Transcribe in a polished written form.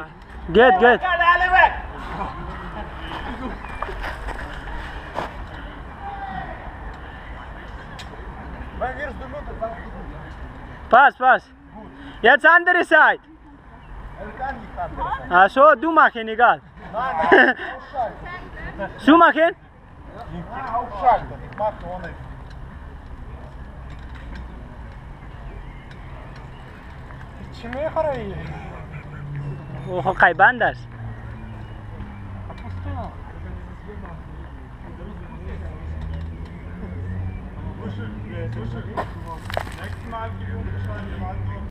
Get, get. Pass, pass. Jetzt andere Seite. Ach so, du machen, egal. So machen? چی میخوره؟ اوه قیبند است. Nächstes Mal